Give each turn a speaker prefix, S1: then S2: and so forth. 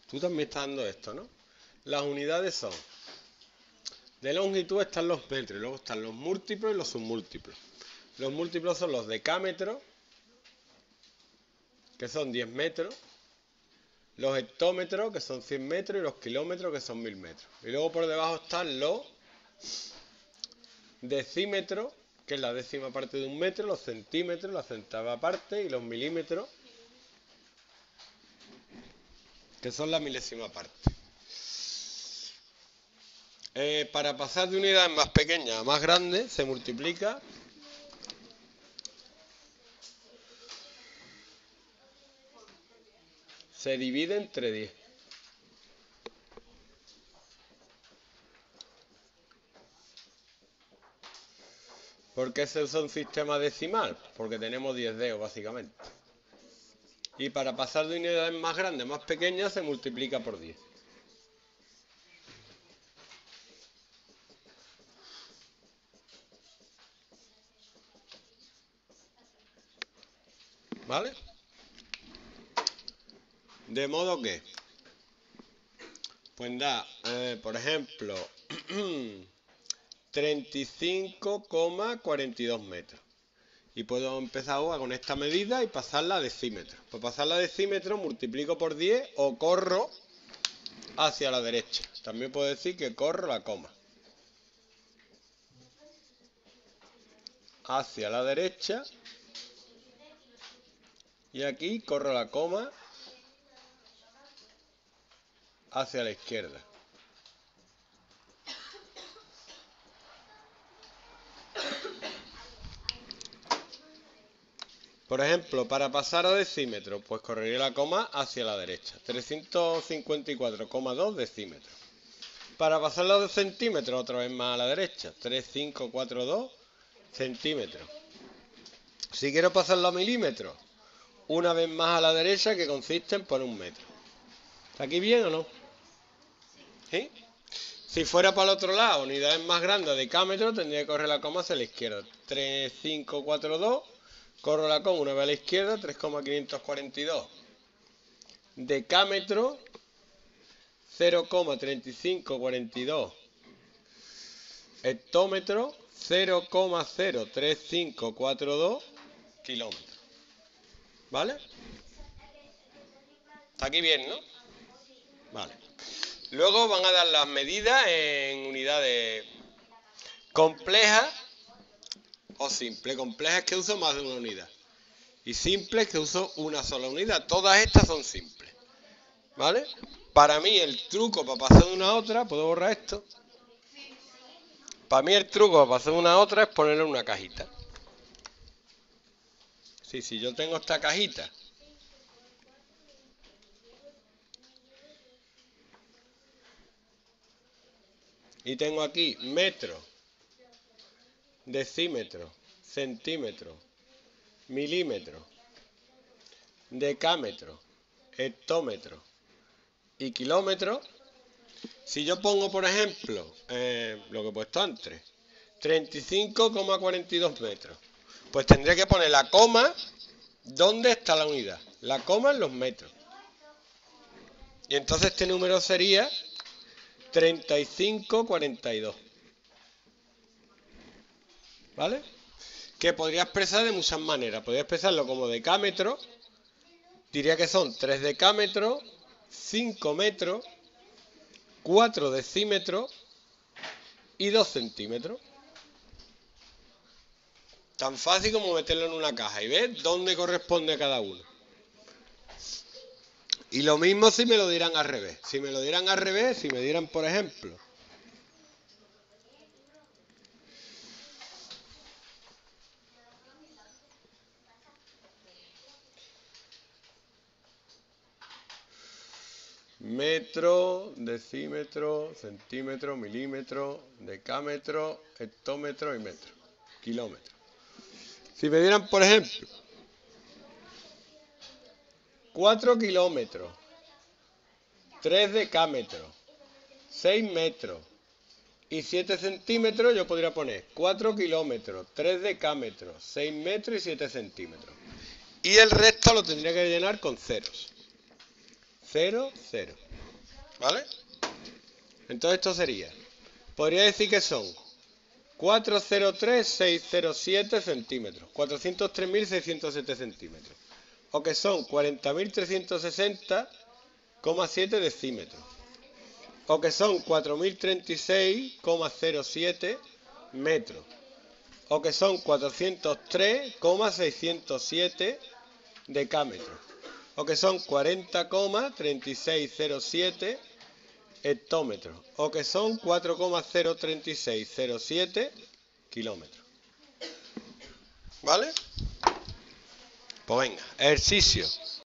S1: Tú también estás dando esto, ¿no? Las unidades son... De longitud están los metros y luego están los múltiplos y los submúltiplos. Los múltiplos son los decámetros, que son 10 metros, los hectómetros, que son 100 metros, y los kilómetros, que son 1000 metros. Y luego por debajo están los decímetros, que es la décima parte de un metro, los centímetros, la centava parte, y los milímetros, que son la milésima parte. Para pasar de unidades más pequeñas a más grandes, se multiplica se divide entre 10. ¿Por qué se usa un sistema decimal? Porque tenemos 10 dedos, básicamente. Y para pasar de unidades más grandes a más pequeñas, se multiplica por 10. ¿Vale? De modo que, pues da, por ejemplo, 35,42 metros. Y puedo empezar ahora con esta medida y pasarla a decímetros. Pues pasarla a decímetros multiplico por 10 o corro hacia la derecha. También puedo decir que corro la coma hacia la derecha. Y aquí corro la coma hacia la izquierda. Por ejemplo, para pasar a decímetros, pues correría la coma hacia la derecha. 354,2 decímetros. Para pasarlo a centímetros, otra vez más a la derecha. 3542 centímetros. Si quiero pasarlo a milímetros, una vez más a la derecha, que consiste en poner un metro. ¿Está aquí bien o no? ¿Sí? Si fuera para el otro lado, unidades más grandes, decámetros, tendría que correr la coma hacia la izquierda. 3542, corro la coma una vez a la izquierda, 3,542. Decámetro, 0,3542. Hectómetro, 0,03542 kilómetros. ¿Vale? Está aquí bien, ¿no? Vale. Luego van a dar las medidas en unidades complejas o simples. Complejas que uso más de una unidad. Y simples que uso una sola unidad. Todas estas son simples. ¿Vale? Para mí el truco para pasar de una a otra, puedo borrar esto. Para mí el truco para pasar de una a otra es ponerle una cajita. Sí, si yo tengo esta cajita y tengo aquí metro, decímetro, centímetro, milímetro, decámetro, hectómetro y kilómetro, si yo pongo, por ejemplo, lo que he puesto antes, 35,42 metros, pues tendría que poner la coma donde está la unidad. La coma en los metros. Y entonces este número sería 35,42. ¿Vale? Que podría expresar de muchas maneras. Podría expresarlo como decámetro. Diría que son 3 decámetros, 5 metros, 4 decímetros y 2 centímetros. Tan fácil como meterlo en una caja y ver dónde corresponde a cada uno. Y lo mismo si me lo dieran al revés. Si me lo dieran al revés, si me dieran, por ejemplo, metro, decímetro, centímetro, milímetro, decámetro, hectómetro y metro, kilómetro. Si me dieran, por ejemplo, 4 kilómetros, 3 decámetros, 6 metros y 7 centímetros, yo podría poner 4 kilómetros, 3 decámetros, 6 metros y 7 centímetros. Y el resto lo tendría que llenar con ceros. 0, 0. ¿Vale? Entonces esto sería, podría decir que son 403.607 centímetros, 403.607 centímetros, o que son 40.360,7 decímetros, o que son 4.036,07 metros, o que son 403,607 decámetros, o que son 40,3607 hectómetros, o que son 4,03607 kilómetros. ¿Vale? Pues venga, ejercicio.